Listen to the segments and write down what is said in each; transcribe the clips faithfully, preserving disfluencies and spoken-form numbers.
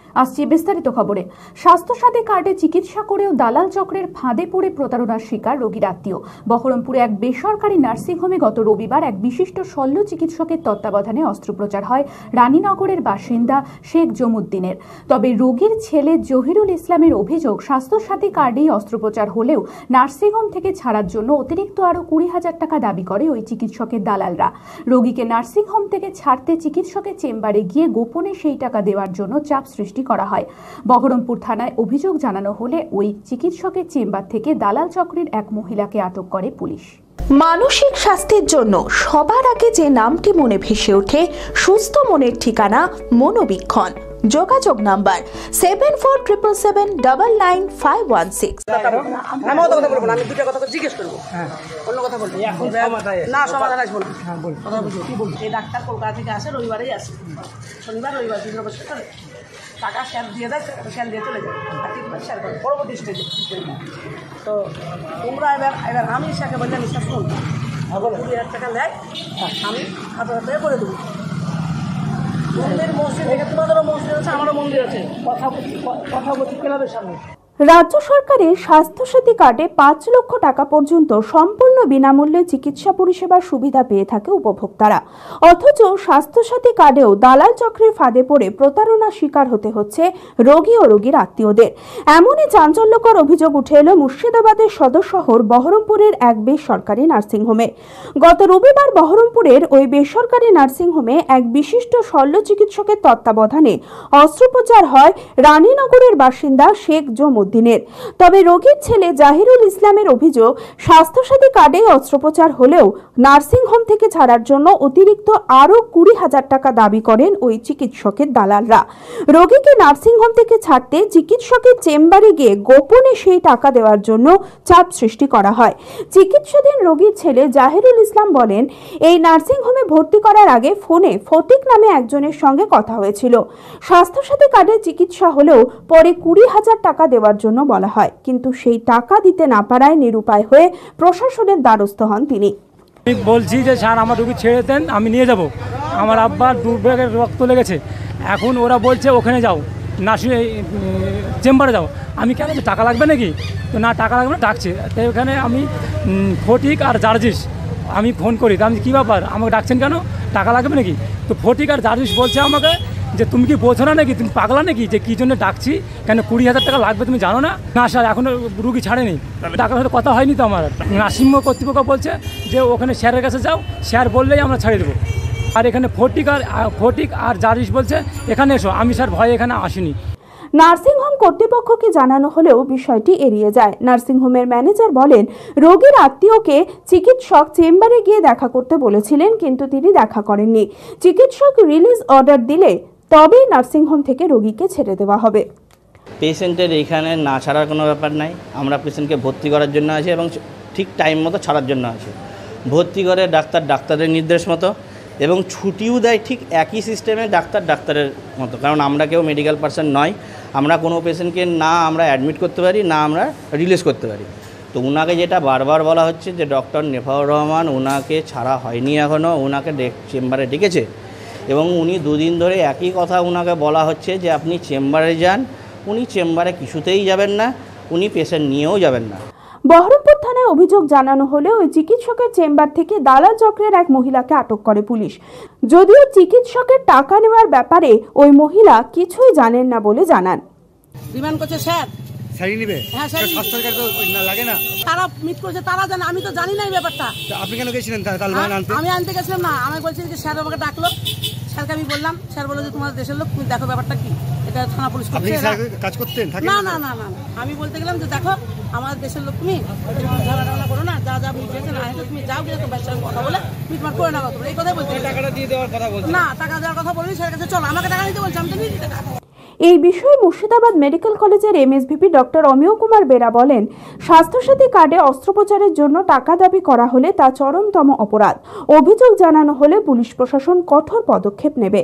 আসছে বিস্তারিত খবরে। স্বাস্থ্যসাথী কার্ডে চিকিৎসা করেও দালাল চক্রের ফাঁদে পড়ে প্রতারণার শিকার রোগীর আত্মীয়। বহরমপুরে এক বেসরকারি নার্সিংহোমে গত রবিবার এক বিশিষ্ট শল্য চিকিৎসকের তত্ত্বাবধানে অস্ত্রোপচার হয় রানীনগরের বাসিন্দা শেখ জমুদ্দিনের। তবে রোগীর ছেলে জহিরুল ইসলামের অভিযোগ, স্বাস্থ্যসাথী কার্ডেই অস্ত্রোপচার হলেও নার্সিংহোম থেকে ছাড়ার জন্য অতিরিক্ত আরও কুড়ি হাজার টাকা দাবি করে ওই চিকিৎসকের দালালরা। রোগীকে নার্সিংহোম থেকে ছাড়তে চিকিৎসকের চেম্বারে গিয়ে গোপনে সেই টাকা দেওয়ার জন্য চাপ সৃষ্টি করা হয়। বহরমপুর থানায় অভিযোগ জানানো হলে ওই চিকিৎসকের চেম্বার থেকে দালাল চক্রের এক মহিলাকে আটক করে পুলিশ। মানসিক স্বাস্থ্যের জন্য সবার আগে যে নামটি মনে ভেসে ওঠে, সুস্থ মনের ঠিকানা মনোবীক্ষণ। যোগাযোগ number seven four triple seven double nine five one six. আমি কথা বলবো না, আমি দুটা কথা জিজ্ঞেস করবো, অন্য কথা বলবো না, সমাধান আসবো না। এই ডাক্তার কলকাতা থেকে আসে, রবিবারেই আসে, শনিবার রবিবার দুই বছর করে টাকা শেয়ার দিয়ে দেয়, শেয়ার দিয়ে চলে যায়, আর ট্রিটমেন্ট শেয়ার করে পরবর্তী স্টেজে। তো তোমরা এবার এবার আমি সেকে বললাম বিশ্বাস করুন, কুড়ি হাজার টাকা নেয়, আমি হাতে হাতে করে দেবো। মন্দির মসজিদ থেকে তোমাদেরও মসজিদ আছে, আমারও মন্দির আছে, কথা কথা বলছি ক্লাবের সামনে। রাজ্য সরকারের স্বাস্থ্যসাথী কার্ডে পাঁচ লক্ষ টাকা পর্যন্ত সম্পূর্ণ বিনামূল্যে চিকিৎসা পরিষেবার সুবিধা পেয়ে থাকে উপভোক্তারা। অথচ স্বাস্থ্যসাথী কার্ডেও দালাল চক্রের ফাঁদে পড়ে প্রতারণার শিকার হতে হচ্ছে রোগী ও রোগীর আত্মীয়দের। এমনই চাঞ্চল্যকর অভিযোগ উঠে এলো মুর্শিদাবাদের সদর শহর বহরমপুরের এক বেসরকারি নার্সিংহোমে। গত রবিবার বহরমপুরের ওই বেসরকারি নার্সিংহোমে এক বিশিষ্ট শল্য চিকিৎসকের তত্ত্বাবধানে অস্ত্রোপচার হয় রানীনগরের বাসিন্দা শেখ জমুদ্দিনের। তবে রোগীর ছেলে জহিরুল ইসলামের অভিযোগ, স্বাস্থ্যসাথী কার্ডে অস্ত্রোপচার হলেও নার্সিংহোম থেকে ছাড়ার জন্য অতিরিক্ত আরও কুড়ি হাজার টাকা দাবি করেন ওই চিকিৎসকের দালালরা। রোগীকে নার্সিংহোম থেকে ছাড়তে চিকিৎসকের চেম্বারে গিয়ে গোপনে সেই টাকা দেওয়ার জন্য চাপ সৃষ্টি করা হয়। চিকিৎসাধীন রোগীর ছেলে জহিরুল ইসলাম বলেন, এই নার্সিংহোমে ভর্তি করার আগে ফোনে ফতিক নামে একজনের সঙ্গে কথা হয়েছিল। স্বাস্থ্যসাথী কার্ডে চিকিৎসা হলেও পরে কুড়ি হাজার টাকা দেওয়ার জন্য বলা হয়, কিন্তু সেই টাকা দিতে না পারায় নিরুপায় হয়ে প্রশাসনের দ্বারস্থ হন তিনি। আমি বলছি যে স্যার আমার রোগী ছেড়ে দেন, আমি নিয়ে যাব, আমার আব্বার দুর্ভাগ্যের রক্ত লেগেছে, এখন ওরা বলছে ওখানে যাও, নার্সিং চেম্বারে যাও। আমি কেন, টাকা লাগবে নাকি? তো না, টাকা লাগবে না, ডাকছে। তাই ওখানে আমি ফটিক আর জার্জিস আমি ফোন করি, তো আমি কী ব্যাপার আমাকে ডাকছেন কেন, টাকা লাগবে নাকি? তো ফটিক আর জার্জিস বলছে আমাকে যে তুমি কি বোঝো না নাকি, তুমি পাগলা নাকি, যে কী জন্য ডাকছি, কেন কুড়ি হাজার টাকা লাগবে তুমি জানো না? না স্যার, এখনও রুগী ছাড়েনি, টাকার সাথে কথা হয়নি তো আমার। নার্সিংহোম কর্তৃপক্ষ বলছে যে ওখানে স্যারের কাছে যাও, স্যার বললেই আমরা ছাড়িয়ে দেবো। আর এখানে ফটিক আর ফটিক আর জারিস বলছে এখানে এসো, আমি স্যার ভয়ে এখানে আসিনি। নার্সিংহোম কর্তৃপক্ষকে জানানো হলেও বিষয়টি এড়িয়ে যায়। নার্সিংহোমের ম্যানেজার বলেন, রোগীর আত্মীয়কে চিকিৎসক চেম্বারে গিয়ে দেখা করতে বলেছিলেন, কিন্তু তিনি দেখা করেননি। চিকিৎসক রিলিজ অর্ডার দিলে তবেই নার্সিংহোম থেকে রোগীকে ছেড়ে দেওয়া হবে। পেশেন্টের এখানে না ছাড়ার কোনো ব্যাপার নাই, আমরা পেশেন্টকে ভর্তি করার জন্য আছি এবং ঠিক টাইম মতো ছাড়ার জন্য আছি। ভর্তি করে ডাক্তার ডাক্তারের নির্দেশ মতো, এবং ছুটিও দেয় ঠিক একই সিস্টেমে ডাক্তার ডাক্তারের মতো, কারণ আমরা কেউ মেডিকেল পার্সন নয়, আমরা কোনো পেশেন্টকে না আমরা অ্যাডমিট করতে পারি, না আমরা রিলিজ করতে পারি। তো ওনাকে যেটা বারবার বলা হচ্ছে যে ডক্টর নেফাউর রহমান ওনাকে ছাড়া হয়নি, এখনও ওনাকে চেম্বারে ডেকেছে, এবং উনি দুদিন ধরে একই কথা ওনাকে বলা হচ্ছে যে আপনি চেম্বারে যান। উনি চেম্বারে কিছুতেই যাবেন না, উনি পেশেন্ট নিয়েও যাবেন না। বহরমপুর থানায় অভিযোগ জানানো হলে ওই চিকিৎসকের চেম্বার থেকে দালাল চক্রের এক মহিলাকে আটক করে পুলিশ। যদিও চিকিৎসকের টাকা নেওয়ার ব্যাপারে ওই মহিলা কিছুই জানেন না বলে জানান। ডিমান্ড করছে স্যার শাড়ি নিবে, হ্যাঁ স্বাস্থ্য কার্ড তো না লাগে না, তারা মিট করছে, তারা জানে, আমি তো জানি না এই ব্যাপারটা। আপনি কেন গেছিলেন তালবান আনতে? আমি আনতে গেছিলাম না, আমি বলছি যে স্যার আমাকে ডাকলো, স্যারকে আমি বললাম, স্যার বললো যে তোমার দেশের লোক, তুমি দেখো ব্যাপারটা কি, এটা থানা পুলিশ করছে। কাজ করতেন? না না না না, আমি বলতে গেলাম যে দেখো আমাদের দেশের লোক, তুমি ঝামেলা করো না, যা যা মিটেছে না হলে তুমি যাও, গিয়ে তোমার সঙ্গে কথা বলে মিটমাট করে নেওয়া, এই কথাই বলতে। টাকাটা দিয়ে দেওয়ার কথা বলছি না, টাকা দেওয়ার কথা বলিনি, স্যারের কাছে চলো, আমাকে টাকা নিতে বলছি, আমি তো নিয়ে দিতে। এই বিষয়ে মুর্শিদাবাদ মেডিকেল কলেজের এমএসভিপি ডক্টর অমিয় কুমার বেরা বলেন, স্বাস্থ্যসাথী কার্ডে অস্ত্রোপচারের জন্য টাকা দাবি করা হলে তা চরমতম অপরাধ। অভিযোগ জানানো হলে পুলিশ প্রশাসন কঠোর পদক্ষেপ নেবে।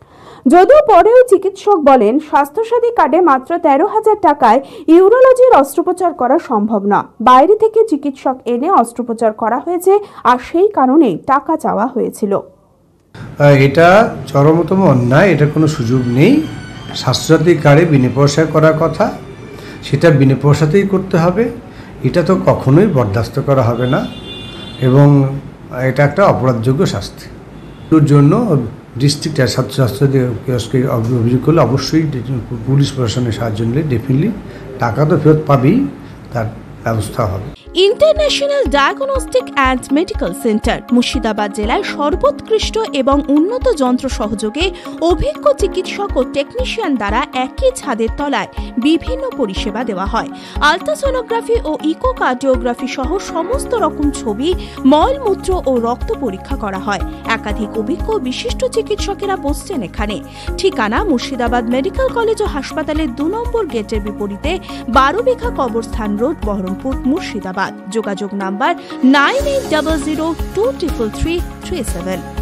যদিও পরেও চিকিৎসক বলেন, স্বাস্থ্যসাথী কার্ডে মাত্র তেরো হাজার টাকায় ইউরোলজির অস্ত্রোপচার করা সম্ভব না। বাইরে থেকে চিকিৎসক এনে অস্ত্রোপচার করা হয়েছে, আর সেই কারণেই টাকা চাওয়া হয়েছিল। এটা চরমতম অন্যায়, এটা কোনো সুযোগ নেই। স্বাস্থ্যসাথী কার্ডে বিনা পয়সায় করার কথা, সেটা বিনা পয়সাতেই করতে হবে। এটা তো কখনোই বরদাস্ত করা হবে না এবং এটা একটা অপরাধযোগ্য শাস্তি। এর জন্য ডিস্ট্রিক্ট স্বাস্থ্যসাথী কিয়স্কে অভিযোগ করলে অবশ্যই পুলিশ প্রশাসনের সাহায্য নিলে ডেফিনেটলি টাকা তো ফেরত পাবেই, তার ব্যবস্থা হবে। International diagnostic and medical centre Murshidabad জেলায় সর্বোৎকৃষ্ট এবং উন্নত যন্ত্র সহযোগে অভিজ্ঞ চিকিৎসক ও টেকনিশিয়ান দ্বারা একই ছাদের তলায় বিভিন্ন পরিষেবা দেওয়া হয়। আলট্রাসোনোগ্রাফি ও ইকোকার্ডিওগ্রাফি সহ সমস্ত রকম ছবি, মলমূত্র ও রক্ত পরীক্ষা করা হয়। একাধিক অভিজ্ঞ বিশিষ্ট চিকিৎসকেরা বসছেন এখানে। ঠিকানা মুর্শিদাবাদ মেডিকেল কলেজ ও হাসপাতালের দু নম্বর গেটের বিপরীতে বারো বিঘা কবরস্থান রোড, বহরমপুর, মুর্শিদাবাদ। যোগাযোগ number nine eight double zero two triple three three seven.